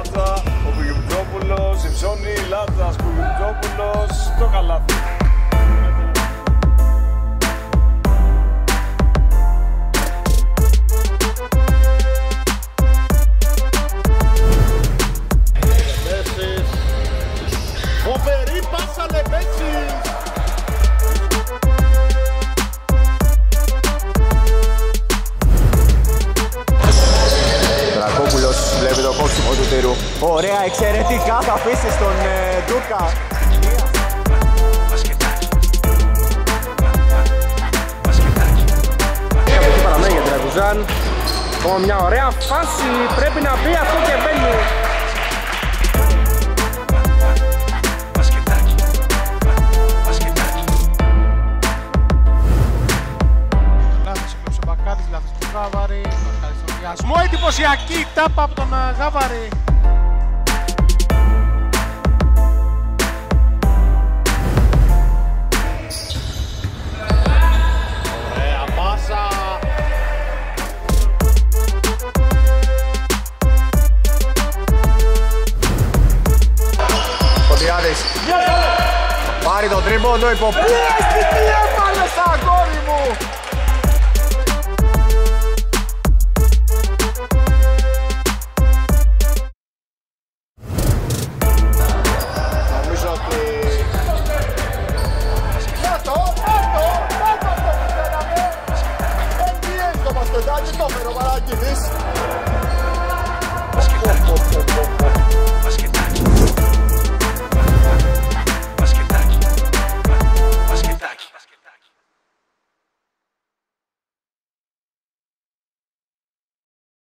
Λάτζα, ο Κουγιουτζόπουλος, Συμψώνη, Λάτζας, Κουγιουτζόπουλος, το καλάθι. Φοβερή πάσα Λεπέσης! Δρακόπουλος βλέπει το κόψιμο του τυρού. Ωραία, εξαιρετικά θα αφήσει στον Ντούκα. Από εκεί παραμένει για την Ρακουζάν. Ακόμα μια ωραία φάση, πρέπει να μπει αυτό και μπαίνει. Γάβαρη, στον διασμό, εντυπωσιακή τάπα από τον Γάβαρη. Ωραία πάσα! Κοντιάδης πάρει το τρίποντο, υποπίεση, τι έβαλε σαν αγόρι μου!